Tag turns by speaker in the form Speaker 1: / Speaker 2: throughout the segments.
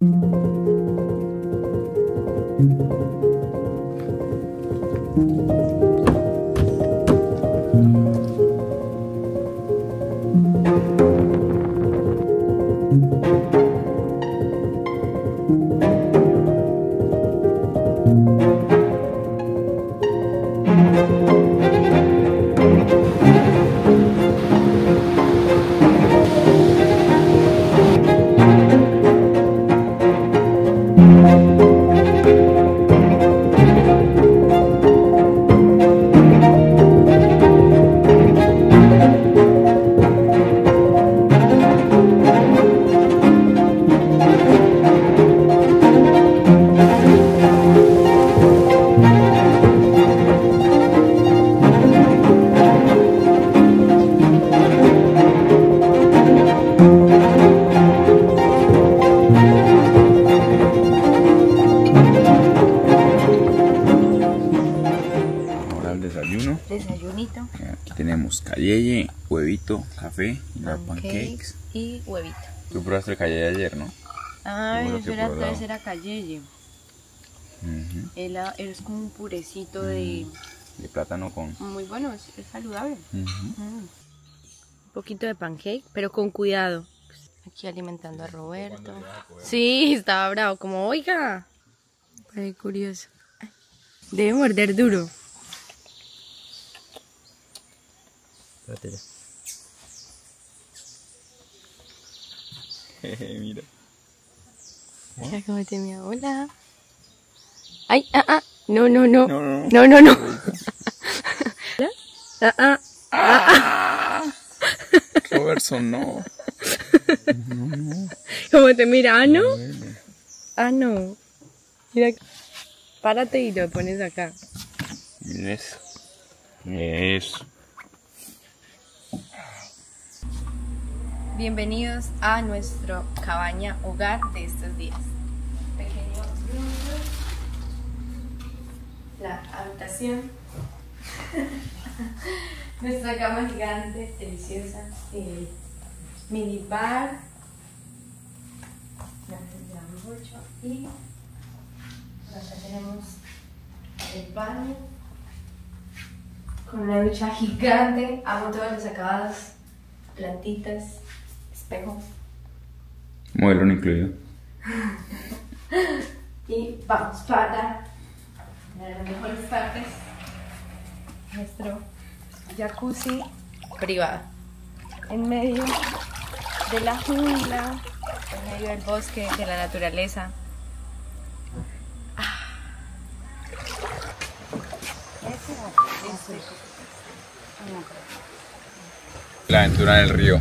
Speaker 1: Desayunito.
Speaker 2: Aquí tenemos calleye, huevito, café, pancakes
Speaker 1: y huevito.
Speaker 2: Tú probaste el calleye ayer, ¿no?
Speaker 1: Ay, eso era calleye. Es como un purecito de
Speaker 2: plátano con...
Speaker 1: Muy bueno, es saludable. Un poquito de pancake, pero con cuidado. Aquí alimentando a Roberto. Sí, estaba bravo, como oiga. Ay, curioso. Debe morder duro.
Speaker 2: Espérate ya. Mira.
Speaker 1: Mira cómo te mira. Hola. Ay, no. No.
Speaker 2: Robertson, no.
Speaker 1: ¿Cómo te mira? ¿No? No. Mira. Párate y lo pones acá.
Speaker 2: Mira eso. Eso.
Speaker 1: Bienvenidos a nuestro cabaña hogar de estos días. Pequeño la habitación. Nuestra cama gigante, deliciosa. Mini bar. Mucho. Y acá tenemos el baño con una ducha gigante. Amo todos los acabados, plantitas, espejo.
Speaker 2: Modelo no incluido.
Speaker 1: Y vamos para las mejores partes. Nuestro jacuzzi privado. En medio de la jungla, en medio del bosque, de la naturaleza.
Speaker 2: La aventura en el río.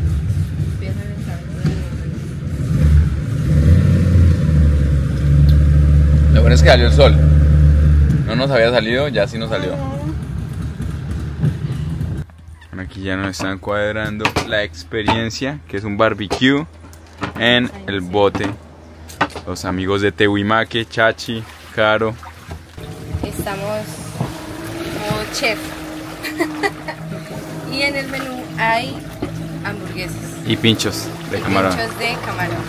Speaker 2: Lo bueno es que salió el sol. No nos había salido, ya sí nos salió. Bueno, aquí ya nos están cuadrando la experiencia, que es un barbecue en el bote. Los amigos de Tehuimaque, Chachi, Caro.
Speaker 1: Estamos como chef. Y en el menú hay hamburguesas.
Speaker 2: Y pinchos de camarón.
Speaker 1: Pinchos de camarón.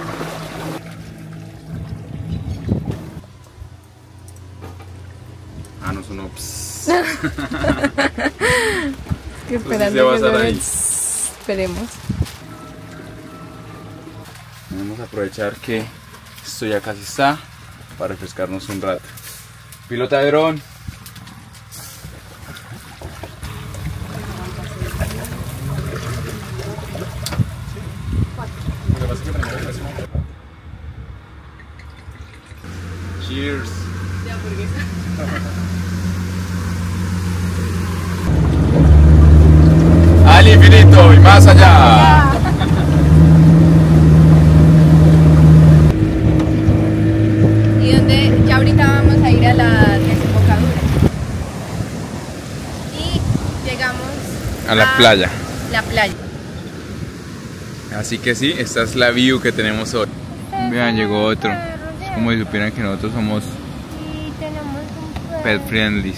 Speaker 2: No sonó.
Speaker 1: Esperando
Speaker 2: que suene,
Speaker 1: esperemos.
Speaker 2: Vamos a aprovechar que esto ya casi está para refrescarnos un rato. Pilota de dron. Cheers. Al infinito y más allá.
Speaker 1: Y donde ya ahorita vamos a ir a la desembocadura. Y llegamos
Speaker 2: A la playa.
Speaker 1: La playa.
Speaker 2: Así que sí, esta es la view que tenemos hoy. Vean, llegó otro. Es como si supieran que nosotros somos pet friendly.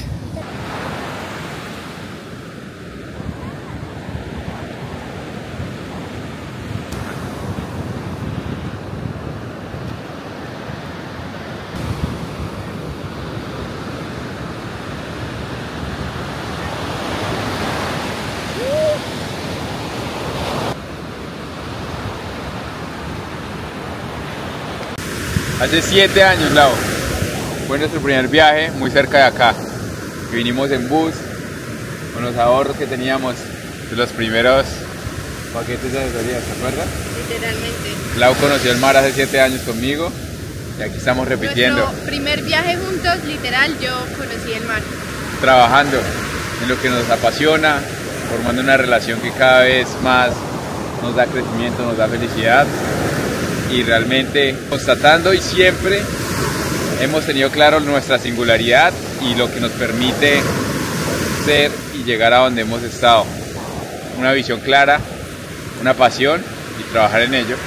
Speaker 2: Hace 7 años, Lau. Fue nuestro primer viaje muy cerca de acá. Que vinimos en bus con los ahorros que teníamos de los primeros paquetes de asesoría, ¿se acuerdan?
Speaker 1: Literalmente.
Speaker 2: Lau conoció el mar hace 7 años conmigo y aquí estamos repitiendo.
Speaker 1: Nuestro primer viaje juntos, literal, yo conocí el mar.
Speaker 2: Trabajando en lo que nos apasiona, formando una relación que cada vez más nos da crecimiento, nos da felicidad y realmente constatando y siempre hemos tenido claro nuestra singularidad y lo que nos permite ser y llegar a donde hemos estado. Una visión clara, una pasión y trabajar en ello.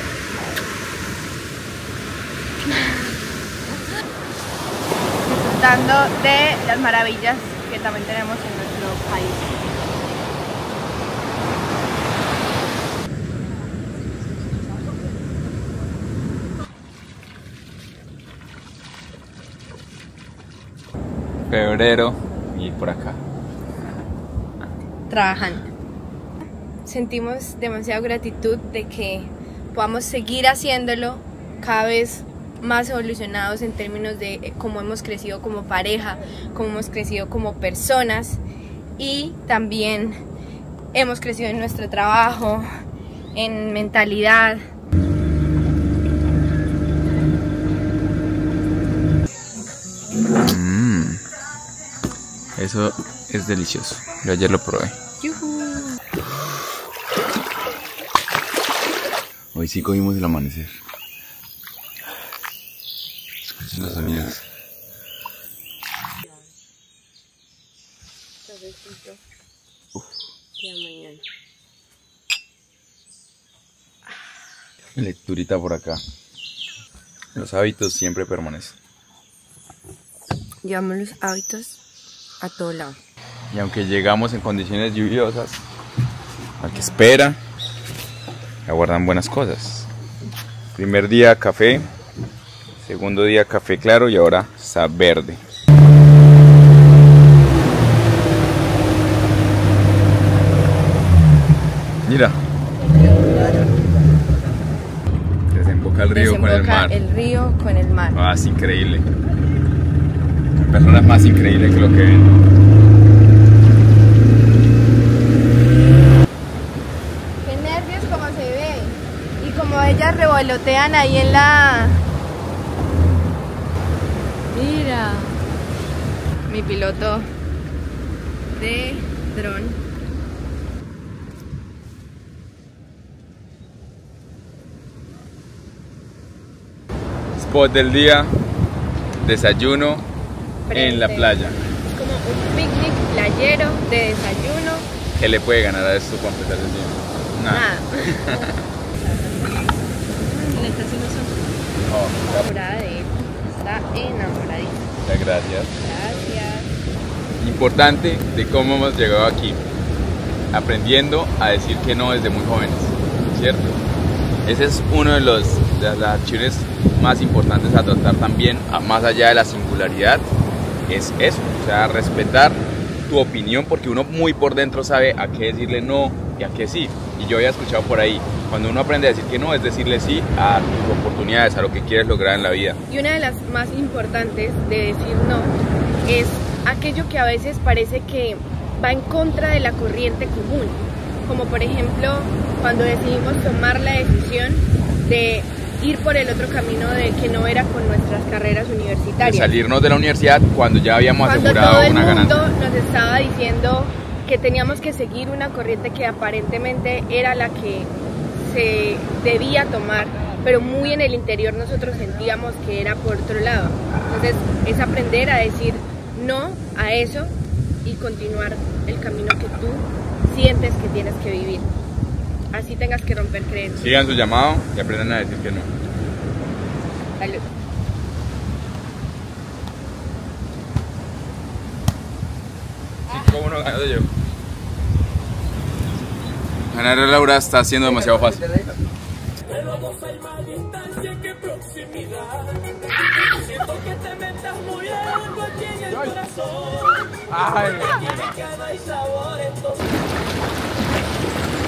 Speaker 1: Disfrutando de las maravillas que también tenemos en nuestro país.
Speaker 2: Febrero y por acá.
Speaker 1: Trabajando. Sentimos demasiada gratitud de que podamos seguir haciéndolo cada vez más evolucionados en términos de cómo hemos crecido como pareja, cómo hemos crecido como personas y también hemos crecido en nuestro trabajo, en mentalidad.
Speaker 2: Eso es delicioso. Yo ayer lo probé.
Speaker 1: ¡Yujú!
Speaker 2: Hoy sí cogimos el amanecer. Escuchen los sonidos. Lecturita por acá. Los hábitos siempre permanecen.
Speaker 1: Llevamos los hábitos a todo lado.
Speaker 2: Y aunque llegamos en condiciones lluviosas, al que espera, aguardan buenas cosas. Primer día café, segundo día café claro y ahora está verde. Mira. Desemboca el río con el mar.
Speaker 1: El río con el mar.
Speaker 2: Ah, es increíble. Personas más increíbles que lo que ven.
Speaker 1: Qué nervios como se ve. Y como ellas revolotean ahí en la... Mira. Mi piloto de dron.
Speaker 2: Spot del día, desayuno en la playa.
Speaker 1: Es como un picnic playero de desayuno.
Speaker 2: ¿Qué le puede ganar a esto para empezar el día? Nada.
Speaker 1: Le está haciendo sonrisa.
Speaker 2: Oh,
Speaker 1: Enamorada de él. Está enamoradita.
Speaker 2: muchas gracias.
Speaker 1: Gracias.
Speaker 2: Importante de cómo hemos llegado aquí. Aprendiendo a decir que no desde muy jóvenes, ¿cierto? Ese es uno de las acciones más importantes a tratar también, más allá de la singularidad, es eso, o sea, respetar tu opinión, porque uno muy por dentro sabe a qué decirle no y a qué sí. Y yo había escuchado por ahí, cuando uno aprende a decir que no, es decirle sí a tus oportunidades, a lo que quieres lograr en la vida.
Speaker 1: Y una de las más importantes de decir no es aquello que a veces parece que va en contra de la corriente común, como por ejemplo cuando decidimos tomar la decisión de ir por el otro camino de que no era con nuestras carreras universitarias.
Speaker 2: De salirnos de la universidad cuando ya habíamos asegurado
Speaker 1: todo el
Speaker 2: una ganancia.
Speaker 1: mundo nos estaba diciendo que teníamos que seguir una corriente que aparentemente era la que se debía tomar, pero muy en el interior nosotros sentíamos que era por otro lado. Entonces es aprender a decir no a eso y continuar el camino que tú sientes que tienes que vivir. Así tengas que romper creencias.
Speaker 2: Sigan su llamado y aprendan a decir que no.
Speaker 1: Salud.
Speaker 2: ¿Cómo no gano yo? Ganar a Laura está siendo demasiado fácil. Ay.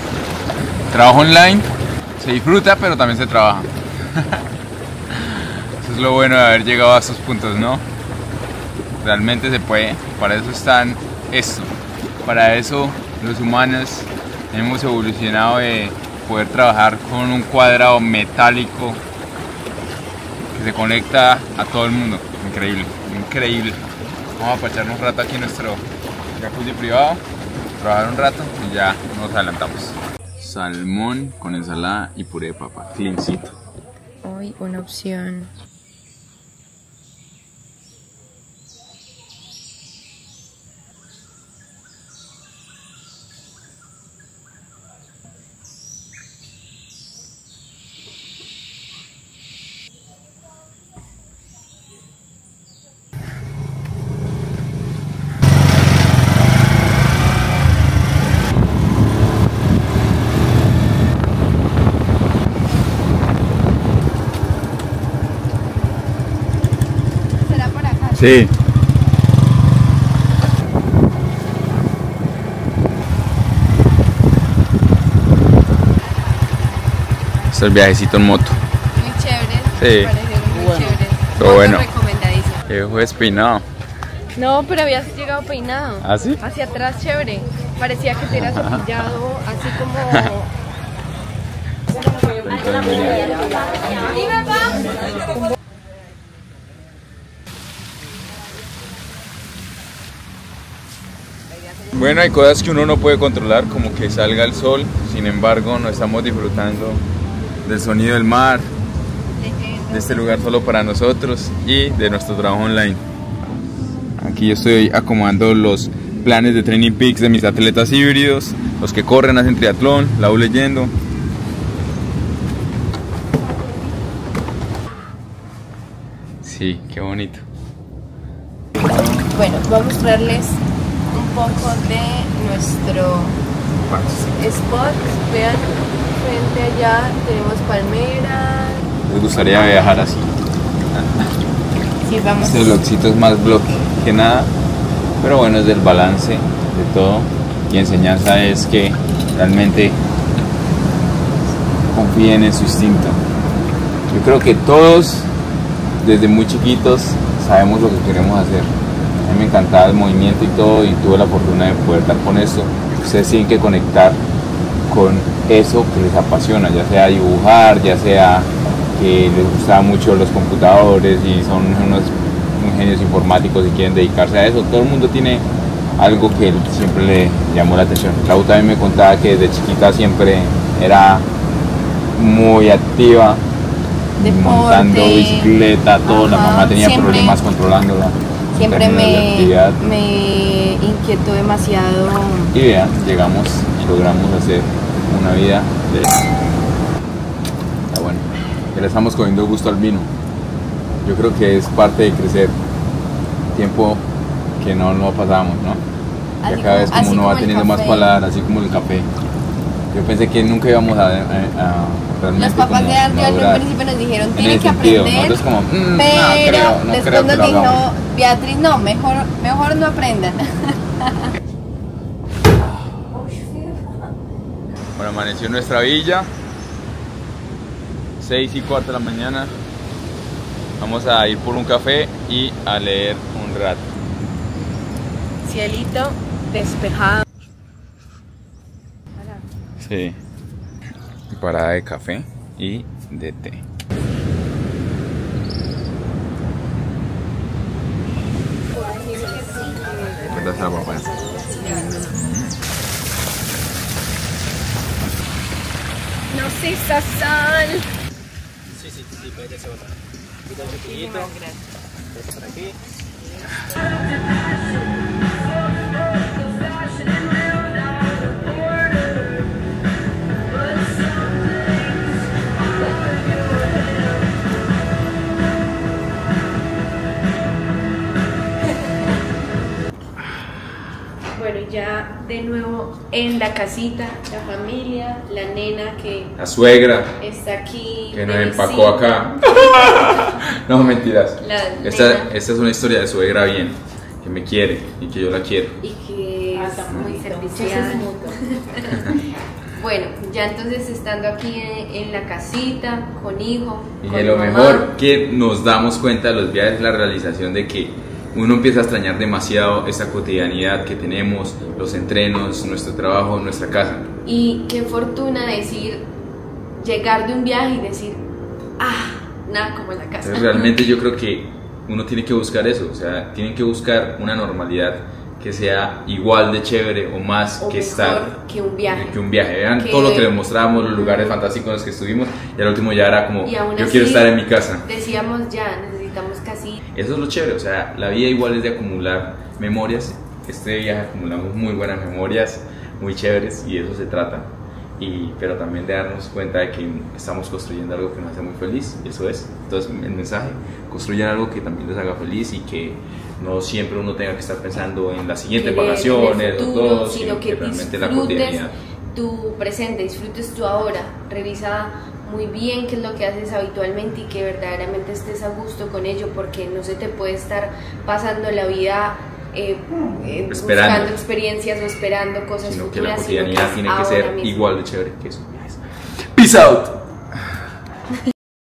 Speaker 2: Trabajo online, se disfruta pero también se trabaja. Eso es lo bueno de haber llegado a estos puntos, ¿no? Realmente se puede. Para eso están esto. Para eso los humanos hemos evolucionado de poder trabajar con un cuadrado metálico que se conecta a todo el mundo. Increíble, increíble. Vamos a parcharnos un rato aquí en nuestro jacuzzi privado, trabajar un rato y ya nos adelantamos. Salmón con ensalada y puré de papa, cleancito.
Speaker 1: Hoy una opción.
Speaker 2: Sí. Este es el viajecito en moto.
Speaker 1: Muy chévere.
Speaker 2: Sí.
Speaker 1: Me parecieron muy chéveres.
Speaker 2: Todo bueno.
Speaker 1: Recomendadísimo.
Speaker 2: Fue despeinado.
Speaker 1: No, pero habías llegado peinado.
Speaker 2: ¿Ah, sí?
Speaker 1: Hacia atrás, chévere. Parecía que te hubieras cepillado, así como...
Speaker 2: Bueno, hay cosas que uno no puede controlar, como que salga el sol. Sin embargo, no estamos disfrutando del sonido del mar, de este lugar solo para nosotros y de nuestro trabajo online. Aquí yo estoy acomodando los planes de Training Peaks de mis atletas híbridos, los que corren, hacen triatlón, la U leyendo. Sí, qué bonito.
Speaker 1: Bueno, voy a mostrarles un poco de nuestro spot. Vean, frente allá tenemos palmeras.
Speaker 2: ¿Les gustaría viajar así?
Speaker 1: Sí, vamos.
Speaker 2: Este vlogcito es más vlog que nada, pero bueno, es del balance de todo y enseñanza es que realmente confíen en su instinto. Yo creo que todos desde muy chiquitos sabemos lo que queremos hacer. A mí me encantaba el movimiento y todo y tuve la fortuna de poder estar con esto. Ustedes tienen que conectar con eso que les apasiona, ya sea dibujar, ya sea que les gustaban mucho los computadores y son unos ingenios informáticos y quieren dedicarse a eso. Todo el mundo tiene algo que siempre le llamó la atención. Clau también me contaba que desde chiquita siempre era muy activa,
Speaker 1: Deporte,
Speaker 2: montando bicicleta, todo. La mamá tenía
Speaker 1: siempre,
Speaker 2: problemas controlándola.
Speaker 1: Siempre me inquietó demasiado.
Speaker 2: Y vean, llegamos y logramos hacer una vida de eso. Está bueno. Ya le estamos cogiendo gusto al vino. Yo creo que es parte de crecer. Tiempo que no pasábamos, ¿no? Y cada vez como uno va teniendo más paladar, así como el café. Yo pensé que nunca íbamos a realmente.
Speaker 1: Los papás de Andrew al principio nos dijeron, tienen que
Speaker 2: sentido,
Speaker 1: aprender,
Speaker 2: nosotros como,
Speaker 1: pero después nos dijo, Beatriz, no, mejor no aprendan.
Speaker 2: Bueno, amaneció en nuestra villa, 6:15 de la mañana. Vamos a ir por un café y a leer un rato.
Speaker 1: Cielito despejado.
Speaker 2: Sí. Parada de café y de té. ¿Cuántas la papá?
Speaker 1: No sé, sal.
Speaker 3: Sí, puede ser otra. Quita un chiquito. Gracias. Por aquí.
Speaker 1: Bueno, ya de nuevo en la casita, la familia, la nena que
Speaker 2: La suegra
Speaker 1: está aquí.
Speaker 2: que nos
Speaker 1: de
Speaker 2: empacó
Speaker 1: visita.
Speaker 2: acá. No, mentiras. Esta
Speaker 1: nena.
Speaker 2: es una historia de suegra bien, que me quiere y que yo la quiero.
Speaker 1: Y que es muy servicial. Bueno, ya entonces estando aquí en la casita, con hijo,
Speaker 2: Y
Speaker 1: con
Speaker 2: de lo
Speaker 1: mamá,
Speaker 2: mejor que nos damos cuenta de los viajes es la realización de que uno empieza a extrañar demasiado esta cotidianidad que tenemos, los entrenos, nuestro trabajo, nuestra casa.
Speaker 1: y qué fortuna llegar de un viaje y decir, nada como en la casa.
Speaker 2: Entonces, realmente yo creo que uno tiene que buscar eso, o sea, tienen que buscar una normalidad que sea igual de chévere o más
Speaker 1: O
Speaker 2: que
Speaker 1: mejor
Speaker 2: estar
Speaker 1: que un viaje.
Speaker 2: Vean
Speaker 1: Que-
Speaker 2: todo lo que les mostrábamos, los lugares fantásticos en los que estuvimos, y al último ya era como,
Speaker 1: Y aún
Speaker 2: yo
Speaker 1: así,
Speaker 2: quiero estar en mi casa.
Speaker 1: Decíamos ya, necesitamos casi.
Speaker 2: Eso es lo chévere, o sea, la vida igual es de acumular memorias. Este viaje acumulamos muy buenas memorias, muy chéveres, y de eso se trata. Pero también de darnos cuenta de que estamos construyendo algo que nos hace muy feliz, y eso es. Entonces, el mensaje: construyan algo que también les haga feliz y que no siempre uno tenga que estar pensando en las siguientes vacaciones o todo, sino que realmente la cotidianidad.
Speaker 1: Tu presente, disfrutes tu ahora, revisa muy bien qué es lo que haces habitualmente y que verdaderamente estés a gusto con ello, porque no se te puede estar pasando la vida buscando experiencias o esperando cosas
Speaker 2: sino
Speaker 1: futuras,
Speaker 2: que la cotidianidad tiene que
Speaker 1: ahora
Speaker 2: ser
Speaker 1: mismo.
Speaker 2: igual de chévere que eso. Peace out.